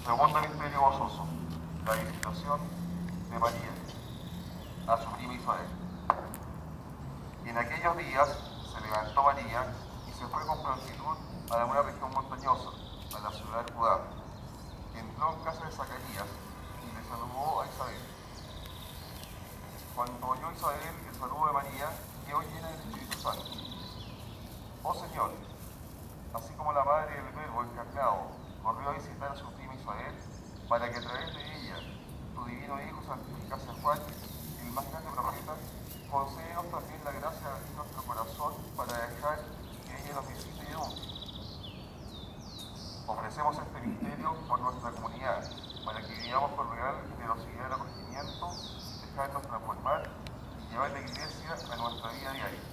Segundo misterio gozoso, la visitación de María a su prima Isabel. Y en aquellos días se levantó María y se fue con prontitud a una región montañosa, a la ciudad de Judá. Entró en casa de Zacarías y le saludó a Isabel. Cuando oyó Isabel el saludo de María, quedó llena del Espíritu Santo. Oh Señor, así como la madre del Verbo encarnado corrió a visitar a su prima Isabel, para que a través de ella tu divino Hijo santificase a Juan, el más grande profeta, concédenos también la gracia de abrir nuestro corazón para dejar que ella nos visite y eduque. Ofrecemos este misterio por nuestra comunidad, para que vivamos con real generosidad el acogimiento, dejarnos transformar y llevar la Iglesia a nuestra vida diaria.